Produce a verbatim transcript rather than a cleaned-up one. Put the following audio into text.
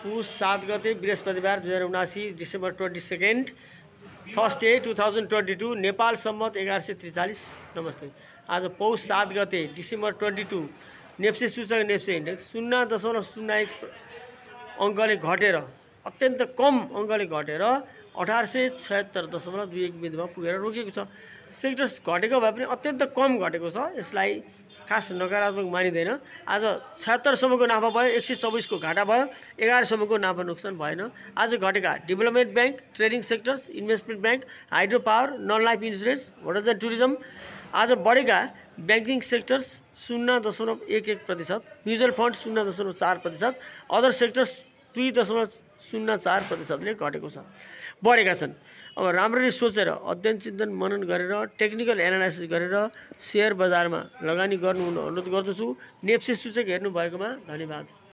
पुस सात गते बृहस्पतिबार दुई हजार उनासी December twenty second Thursday two thousand twenty two Nepal Sambat एघार सय त्रिचालिस। नमस्ते। आज पौष सात गते डिसेम्बर ट्वेन्टी टू नेप्से सूचक नेप्से इन्डेक्स शून्य दशमलव शून्य एक अङ्कले घटेर अत्यन्त कम अङ्कले घटेर अठार सय छयत्तर दशमलव दुई एक बिन्दुमा पुगेर रोकिएको छ। सेक्टर्स घटेको भए पनि अत्यन्त कम घटेको छ, यसलाई खास नकारात्मक मानिँदैन। आज छयत्तरसम्मको नाफा भयो, एक सय चौबिसको घाटा भयो, एघारसम्मको नाफा नोक्सान भएन। आज घटेका development bank, trading sectors, investment bank, hydro power, non life insurance, hotels and tourism. आज बढेका ब्याङ्किङ सेक्टर्स शून्य दशमलव एक एक प्रतिशत, म्युचुअल फन्ड शून्य दशमलव चार प्रतिशत, अदर सेक्टर्स दुई दशमलव शून्य चार प्रतिशतले घटेको छ, बढेका छन्। अब राम्ररी सोचेर अध्ययन चिन्तन मनन गरेर टेक्निकल एनालाइसिस गरेर सेयर बजारमा लगानी गर्नु अनुरोध गर्दछु। नेप्से सूचक हेर्नु भएकोमा धन्यवाद।